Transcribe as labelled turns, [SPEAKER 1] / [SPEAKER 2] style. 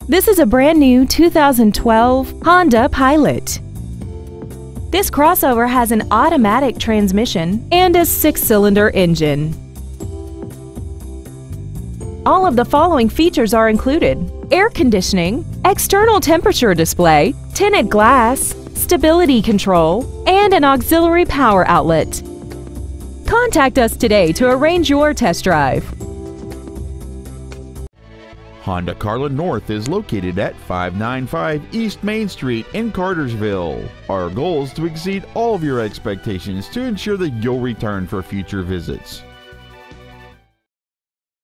[SPEAKER 1] This is a brand new 2012 Honda Pilot. This crossover has an automatic transmission and a 6-cylinder engine. All of the following features are included: air conditioning, external temperature display, tinted glass, stability control, and an auxiliary power outlet. Contact us today to arrange your test drive.
[SPEAKER 2] Honda Carland North is located at 595 East Main Street in Cartersville. Our goal is to exceed all of your expectations to ensure that you'll return for future visits.